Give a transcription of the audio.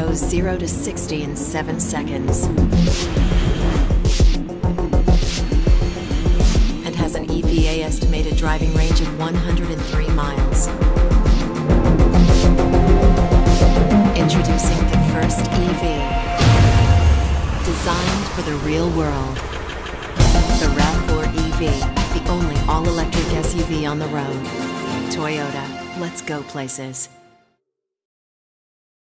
goes 0 to 60 in 7 seconds. And has an EPA estimated driving range of 103 miles. Introducing the first EV. Designed for the real world. The RAV4 EV, the only all-electric SUV on the road. Toyota, let's go places.